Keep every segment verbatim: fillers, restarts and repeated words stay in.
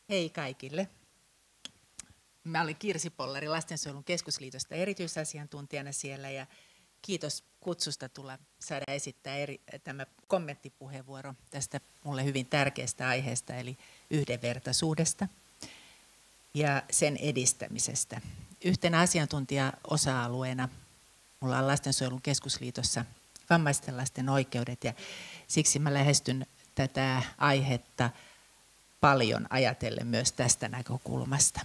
Hei kaikille. Mä olin Kirsi Pollari Lastensuojelun keskusliitosta erityisasiantuntijana siellä ja kiitos kutsusta tulla saada esittää eri, tämä kommenttipuheenvuoro tästä mulle hyvin tärkeästä aiheesta eli yhdenvertaisuudesta ja sen edistämisestä. Yhtenä asiantuntija-osa-alueena mulla on Lastensuojelun keskusliitossa vammaisten lasten oikeudet ja siksi mä lähestyn tätä aihetta paljon ajatellen myös tästä näkökulmasta.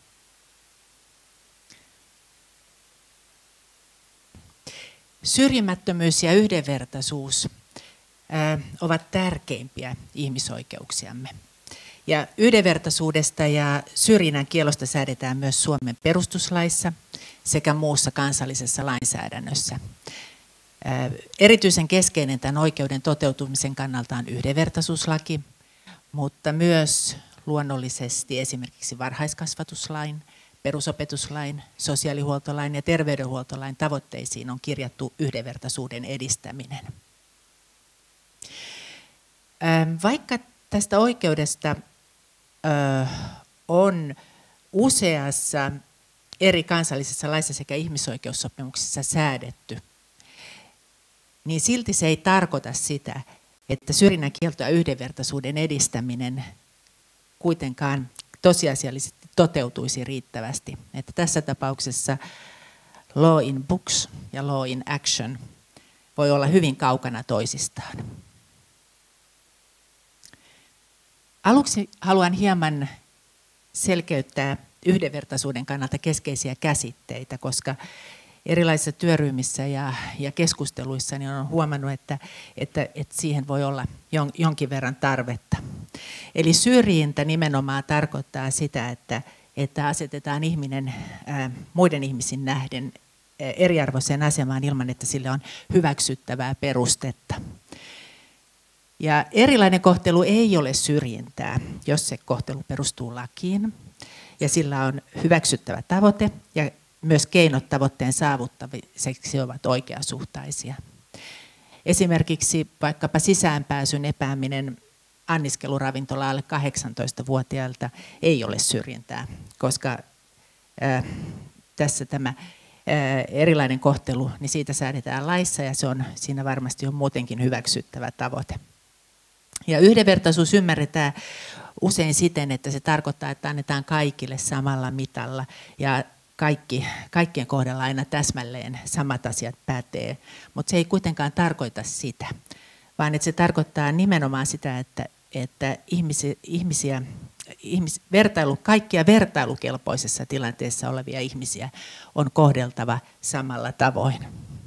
Syrjimättömyys ja yhdenvertaisuus ovat tärkeimpiä ihmisoikeuksiamme. Ja yhdenvertaisuudesta ja syrjinnän kiellosta säädetään myös Suomen perustuslaissa sekä muussa kansallisessa lainsäädännössä. Erityisen keskeinen tämän oikeuden toteutumisen kannalta on yhdenvertaisuuslaki, mutta myös luonnollisesti esimerkiksi varhaiskasvatuslain, perusopetuslain, sosiaalihuoltolain ja terveydenhuoltolain tavoitteisiin on kirjattu yhdenvertaisuuden edistäminen. Vaikka tästä oikeudesta on useassa eri kansallisessa laissa sekä ihmisoikeussopimuksissa säädetty, niin silti se ei tarkoita sitä, että syrjinnän kielto ja yhdenvertaisuuden edistäminen kuitenkaan tosiasiallisesti toteutuisi riittävästi. Että tässä tapauksessa law in books ja law in action voi olla hyvin kaukana toisistaan. Aluksi haluan hieman selkeyttää yhdenvertaisuuden kannalta keskeisiä käsitteitä, koska erilaisissa työryhmissä ja, ja keskusteluissa niin olen huomannut, että, että, että siihen voi olla jon, jonkin verran tarvetta. Eli syrjintä nimenomaan tarkoittaa sitä, että, että asetetaan ihminen ää, muiden ihmisiin nähden ää, eriarvoiseen asemaan ilman, että sille on hyväksyttävää perustetta. Ja erilainen kohtelu ei ole syrjintää, jos se kohtelu perustuu lakiin ja sillä on hyväksyttävä tavoite ja myös keinot tavoitteen saavuttamiseksi ovat oikeasuhtaisia. Esimerkiksi vaikkapa sisäänpääsyn epääminen anniskeluravintola alle kahdeksantoistavuotiailta ei ole syrjintää, koska ää, tässä tämä ää, erilainen kohtelu, niin siitä säädetään laissa ja se on, siinä varmasti on muutenkin hyväksyttävä tavoite. Ja yhdenvertaisuus ymmärretään usein siten, että se tarkoittaa, että annetaan kaikille samalla mitalla ja Kaikki, kaikkien kohdalla aina täsmälleen samat asiat pätee, mutta se ei kuitenkaan tarkoita sitä, vaan että se tarkoittaa nimenomaan sitä, että, että ihmisiä, ihmisiä, ihmis, vertailu, kaikkia vertailukelpoisessa tilanteessa olevia ihmisiä on kohdeltava samalla tavoin.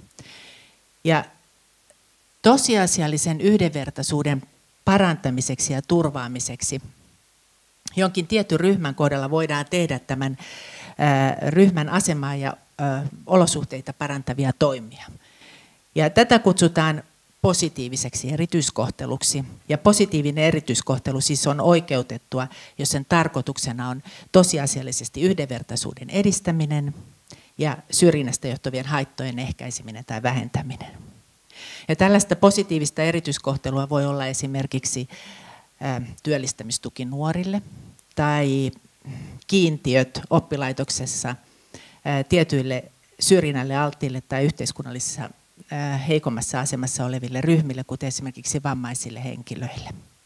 Ja tosiasiallisen yhdenvertaisuuden parantamiseksi ja turvaamiseksi jonkin tietyn ryhmän kohdalla voidaan tehdä tämän ryhmän asemaa ja olosuhteita parantavia toimia. Ja tätä kutsutaan positiiviseksi erityiskohteluksi. Ja positiivinen erityiskohtelu siis on oikeutettua, jos sen tarkoituksena on tosiasiallisesti yhdenvertaisuuden edistäminen ja syrjinnästä johtuvien haittojen ehkäiseminen tai vähentäminen. Ja tällaista positiivista erityiskohtelua voi olla esimerkiksi työllistämistuki nuorille tai kiintiöt oppilaitoksessa tietyille syrjinnälle alttiille tai yhteiskunnallisessa heikommassa asemassa oleville ryhmille, kuten esimerkiksi vammaisille henkilöille.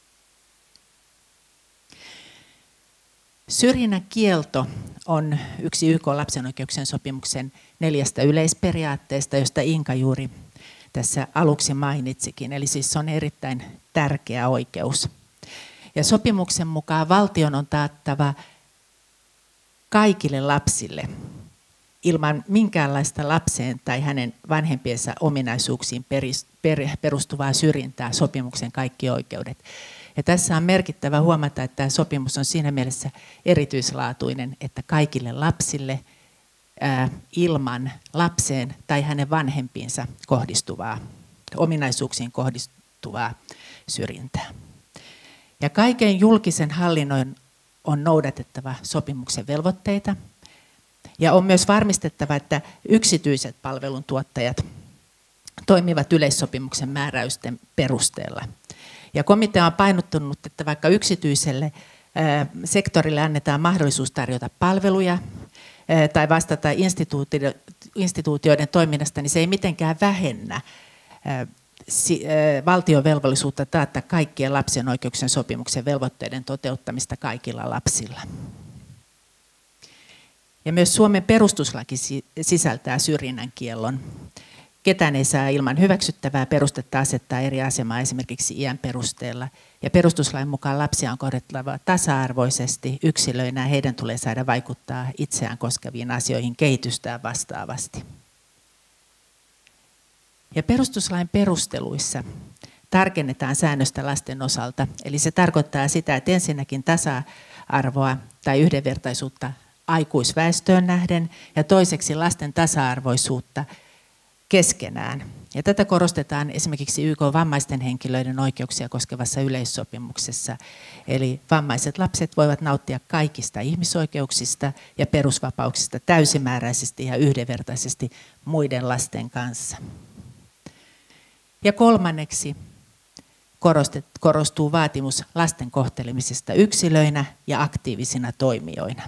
Syrjinnän kielto on yksi Y K:n lapsen oikeuksien sopimuksen neljästä yleisperiaatteesta, josta Inka juuri tässä aluksi mainitsikin. Eli siis se on erittäin tärkeä oikeus. Ja sopimuksen mukaan valtion on taattava kaikille lapsille ilman minkäänlaista lapseen tai hänen vanhempiensa ominaisuuksiin perustuvaa syrjintää sopimuksen kaikki oikeudet. Ja tässä on merkittävä huomata, että tämä sopimus on siinä mielessä erityislaatuinen, että kaikille lapsille ää, ilman lapseen tai hänen vanhempiinsa kohdistuvaa, ominaisuuksiin kohdistuvaa syrjintää. Ja kaiken julkisen hallinnon on noudatettava sopimuksen velvoitteita ja on myös varmistettava, että yksityiset palveluntuottajat toimivat yleissopimuksen määräysten perusteella. Ja komitea on painottunut, että vaikka yksityiselle sektorille annetaan mahdollisuus tarjota palveluja tai vastata instituutioiden toiminnasta, niin se ei mitenkään vähennä valtion velvollisuutta taata kaikkien lapsen oikeuksien sopimuksen velvoitteiden toteuttamista kaikilla lapsilla. Ja myös Suomen perustuslaki sisältää syrjinnän kiellon. Ketään ei saa ilman hyväksyttävää perustetta asettaa eri asemaa esimerkiksi iän perusteella. Ja perustuslain mukaan lapsia on kohdeltava tasa-arvoisesti yksilöinä ja heidän tulee saada vaikuttaa itseään koskeviin asioihin kehitystään vastaavasti. Ja perustuslain perusteluissa tarkennetaan säännöstä lasten osalta. Eli se tarkoittaa sitä, että ensinnäkin tasa-arvoa tai yhdenvertaisuutta aikuisväestöön nähden ja toiseksi lasten tasa-arvoisuutta keskenään. Ja tätä korostetaan esimerkiksi Y K:n vammaisten henkilöiden oikeuksia koskevassa yleissopimuksessa. Eli vammaiset lapset voivat nauttia kaikista ihmisoikeuksista ja perusvapauksista täysimääräisesti ja yhdenvertaisesti muiden lasten kanssa. Ja kolmanneksi korostuu vaatimus lasten kohtelemisesta yksilöinä ja aktiivisina toimijoina.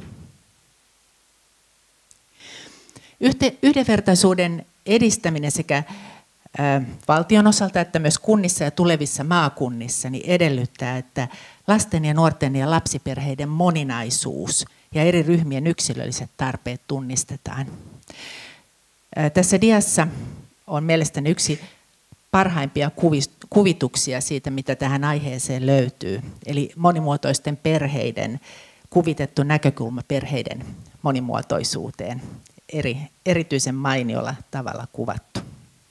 Yhdenvertaisuuden edistäminen sekä valtion osalta että myös kunnissa ja tulevissa maakunnissa niin edellyttää, että lasten ja nuorten ja lapsiperheiden moninaisuus ja eri ryhmien yksilölliset tarpeet tunnistetaan. Tässä diassa on mielestäni yksi parhaimpia kuvituksia siitä, mitä tähän aiheeseen löytyy. Eli monimuotoisten perheiden kuvitettu näkökulma perheiden monimuotoisuuteen. Eri, erityisen mainiolla tavalla kuvattu.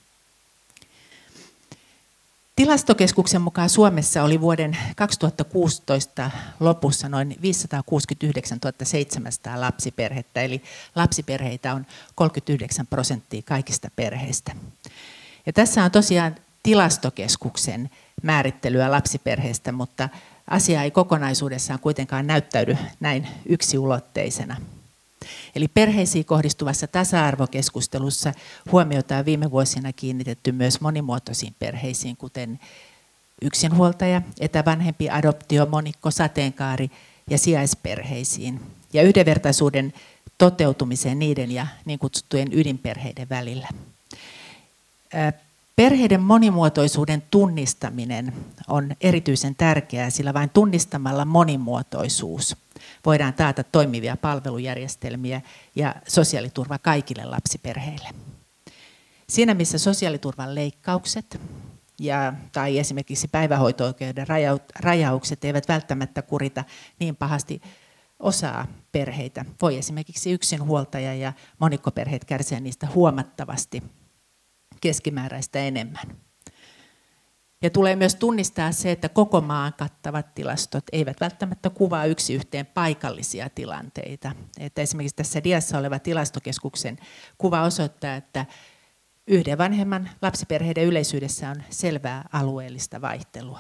Tilastokeskuksen mukaan Suomessa oli vuoden kaksituhattakuusitoista lopussa noin viisisataakuusikymmentäyhdeksäntuhatta seitsemänsataa lapsiperhettä, eli lapsiperheitä on kolmekymmentäyhdeksän prosenttia kaikista perheistä. Ja tässä on tosiaan Tilastokeskuksen määrittelyä lapsiperheistä, mutta asia ei kokonaisuudessaan kuitenkaan näyttäydy näin yksiulotteisena. Eli perheisiin kohdistuvassa tasa-arvokeskustelussa huomiota on viime vuosina kiinnitetty myös monimuotoisiin perheisiin, kuten yksinhuoltaja, etävanhempi, adoptio, monikko, sateenkaari ja sijaisperheisiin, ja yhdenvertaisuuden toteutumiseen niiden ja niin kutsuttujen ydinperheiden välillä. Perheiden monimuotoisuuden tunnistaminen on erityisen tärkeää, sillä vain tunnistamalla monimuotoisuus voidaan taata toimivia palvelujärjestelmiä ja sosiaaliturva kaikille lapsiperheille. Siinä missä sosiaaliturvan leikkaukset ja, tai esimerkiksi päivähoito-oikeuden rajaukset eivät välttämättä kurita niin pahasti osaa perheitä, voi esimerkiksi yksinhuoltaja ja monikkoperheet kärsiä niistä huomattavasti keskimääräistä enemmän. Ja tulee myös tunnistaa se, että koko maan kattavat tilastot eivät välttämättä kuvaa yksi yhteen paikallisia tilanteita. Että esimerkiksi tässä diassa oleva Tilastokeskuksen kuva osoittaa, että yhden vanhemman lapsiperheiden yleisyydessä on selvää alueellista vaihtelua.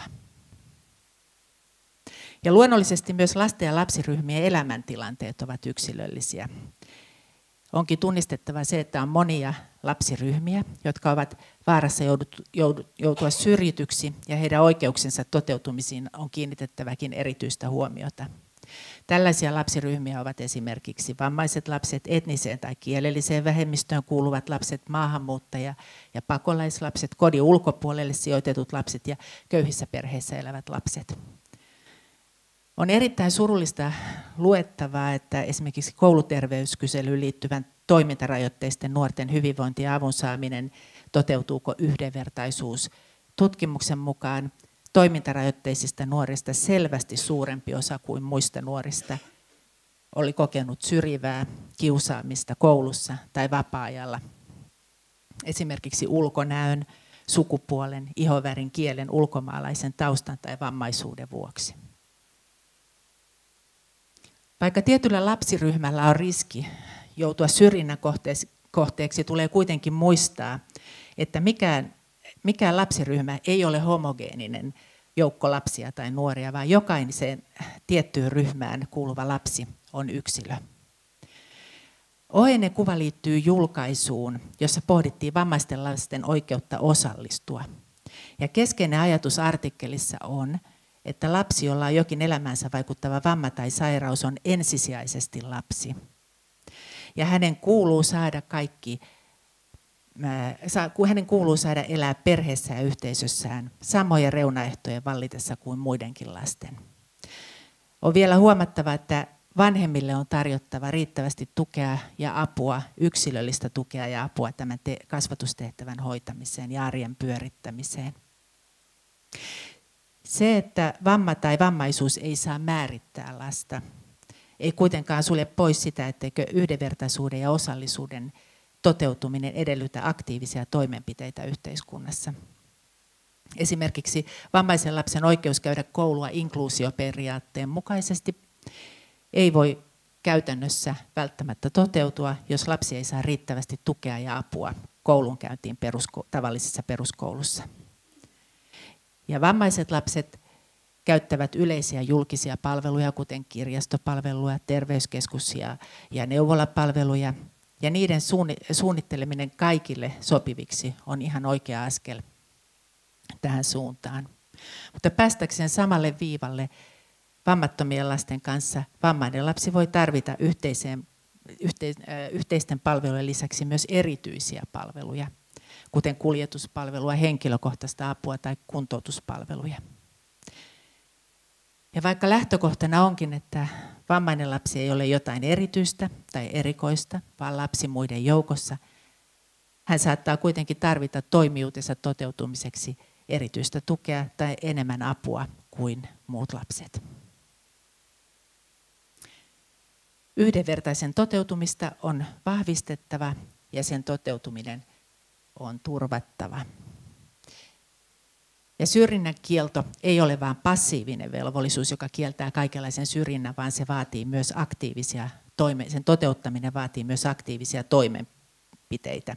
Ja luonnollisesti myös lasten ja lapsiryhmien elämäntilanteet ovat yksilöllisiä. Onkin tunnistettava se, että on monia lapsiryhmiä, jotka ovat vaarassa joutua syrjityksi ja heidän oikeuksensa toteutumisiin on kiinnitettäväkin erityistä huomiota. Tällaisia lapsiryhmiä ovat esimerkiksi vammaiset lapset, etniseen tai kielelliseen vähemmistöön kuuluvat lapset, maahanmuuttaja- ja pakolaislapset, kodin ulkopuolelle sijoitetut lapset ja köyhissä perheissä elävät lapset. On erittäin surullista luettavaa, että esimerkiksi kouluterveyskyselyyn liittyvän toimintarajoitteisten nuorten hyvinvointi ja avun saaminen, toteutuuko yhdenvertaisuus. Tutkimuksen mukaan toimintarajoitteisista nuorista selvästi suurempi osa kuin muista nuorista oli kokenut syrjivää kiusaamista koulussa tai vapaa-ajalla. Esimerkiksi ulkonäön, sukupuolen, ihonvärin, kielen, ulkomaalaisen taustan tai vammaisuuden vuoksi. Vaikka tietyllä lapsiryhmällä on riski joutua syrjinnän kohteeksi, tulee kuitenkin muistaa, että mikään, mikään lapsiryhmä ei ole homogeeninen joukko lapsia tai nuoria, vaan jokaiseen tiettyyn ryhmään kuuluva lapsi on yksilö. Oheinen kuva liittyy julkaisuun, jossa pohdittiin vammaisten lasten oikeutta osallistua. Ja keskeinen ajatus artikkelissa on, että lapsi, jolla on jokin elämäänsä vaikuttava vamma tai sairaus, on ensisijaisesti lapsi. Ja hänen kuuluu saada kaikki, hänen kuuluu saada elää perheessä ja yhteisössään samojen reunaehtojen vallitessa kuin muidenkin lasten. On vielä huomattava, että vanhemmille on tarjottava riittävästi tukea ja apua, yksilöllistä tukea ja apua tämän kasvatustehtävän hoitamiseen ja arjen pyörittämiseen. Se, että vamma tai vammaisuus ei saa määrittää lasta, ei kuitenkaan sulje pois sitä, etteikö yhdenvertaisuuden ja osallisuuden toteutuminen edellytä aktiivisia toimenpiteitä yhteiskunnassa. Esimerkiksi vammaisen lapsen oikeus käydä koulua inkluusioperiaatteen mukaisesti ei voi käytännössä välttämättä toteutua, jos lapsi ei saa riittävästi tukea ja apua koulunkäyntiin perusko- tavallisessa peruskoulussa. Ja vammaiset lapset käyttävät yleisiä julkisia palveluja, kuten kirjastopalveluja, terveyskeskus- ja, ja neuvolapalveluja, ja niiden suunnitteleminen kaikille sopiviksi on ihan oikea askel tähän suuntaan. Mutta päästäkseen samalle viivalle vammattomien lasten kanssa vammainen lapsi voi tarvita yhteiseen, yhteis, yhteisten palvelujen lisäksi myös erityisiä palveluja, kuten kuljetuspalvelua, henkilökohtaista apua tai kuntoutuspalveluja. Ja vaikka lähtökohtana onkin, että vammainen lapsi ei ole jotain erityistä tai erikoista, vaan lapsi muiden joukossa, hän saattaa kuitenkin tarvita toimijuutensa toteutumiseksi erityistä tukea tai enemmän apua kuin muut lapset. Yhdenvertaisen toteutumista on vahvistettava ja sen toteutuminen on turvattava. Ja syrjinnän kielto ei ole vain passiivinen velvollisuus, joka kieltää kaikenlaisen syrjinnän, vaan se vaatii myös aktiivisia toime- sen toteuttaminen vaatii myös aktiivisia toimenpiteitä.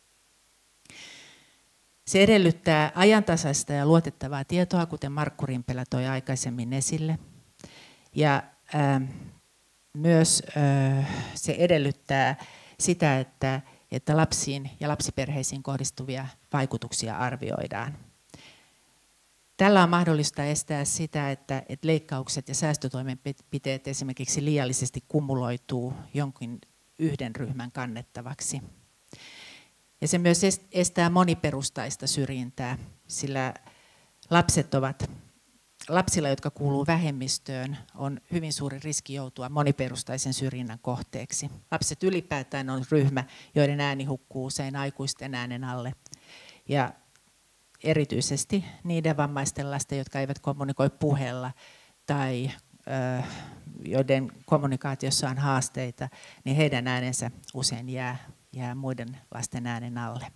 Se edellyttää ajantasaista ja luotettavaa tietoa, kuten Markku Rimpelä toi aikaisemmin esille. Ja äh, myös äh, se edellyttää sitä, että, että lapsiin ja lapsiperheisiin kohdistuvia vaikutuksia arvioidaan. Tällä on mahdollista estää sitä, että, että leikkaukset ja säästötoimenpiteet esimerkiksi liiallisesti kumuloituu jonkin yhden ryhmän kannettavaksi. Ja se myös estää moniperustaista syrjintää, sillä lapset ovat, lapsilla, jotka kuuluu vähemmistöön, on hyvin suuri riski joutua moniperustaisen syrjinnän kohteeksi. Lapset ylipäätään on ryhmä, joiden ääni hukkuu usein aikuisten äänen alle. Ja erityisesti niiden vammaisten lasten, jotka eivät kommunikoi puheella tai ö, joiden kommunikaatiossa on haasteita, niin heidän äänensä usein jää, jää muiden lasten äänen alle.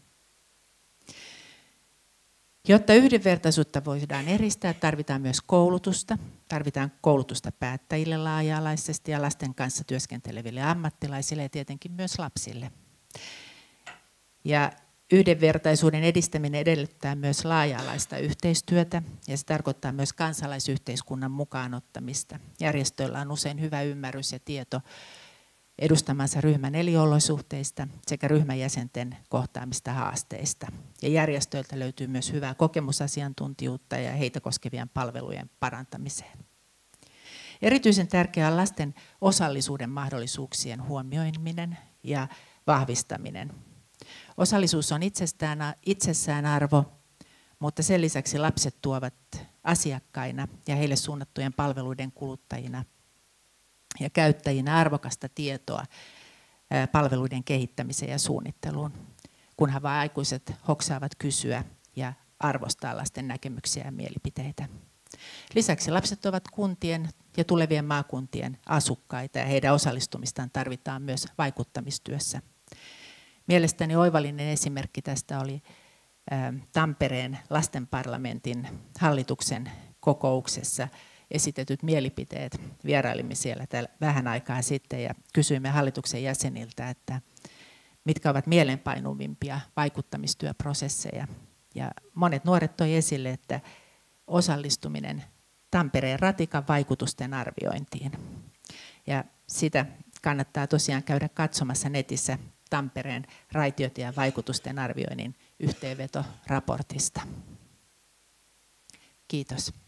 Jotta yhdenvertaisuutta voidaan edistää, tarvitaan myös koulutusta. Tarvitaan koulutusta päättäjille laaja-alaisesti ja lasten kanssa työskenteleville ammattilaisille ja tietenkin myös lapsille. Ja yhdenvertaisuuden edistäminen edellyttää myös laaja-alaista yhteistyötä ja se tarkoittaa myös kansalaisyhteiskunnan mukaanottamista. Järjestöillä on usein hyvä ymmärrys ja tieto edustamansa ryhmän eliolosuhteista sekä ryhmän jäsenten kohtaamista haasteista. Ja järjestöiltä löytyy myös hyvää kokemusasiantuntijuutta ja heitä koskevien palvelujen parantamiseen. Erityisen tärkeää on lasten osallisuuden mahdollisuuksien huomioiminen ja vahvistaminen. Osallisuus on itsestään, itsessään arvo, mutta sen lisäksi lapset tuovat asiakkaina ja heille suunnattujen palveluiden kuluttajina ja käyttäjinä arvokasta tietoa palveluiden kehittämiseen ja suunnitteluun, kunhan vain aikuiset hoksaavat kysyä ja arvostaa lasten näkemyksiä ja mielipiteitä. Lisäksi lapset ovat kuntien ja tulevien maakuntien asukkaita ja heidän osallistumistaan tarvitaan myös vaikuttamistyössä. Mielestäni oivallinen esimerkki tästä oli Tampereen lastenparlamentin hallituksen kokouksessa esitetyt mielipiteet. Vierailimme siellä vähän aikaa sitten ja kysyimme hallituksen jäseniltä, että mitkä ovat mielenpainuvimpia vaikuttamistyöprosesseja. Ja monet nuoret toi esille, että osallistuminen Tampereen ratikan vaikutusten arviointiin. Ja sitä kannattaa tosiaan käydä katsomassa netissä Tampereen raitiotien vaikutusten arvioinnin yhteenvetoraportista. Kiitos.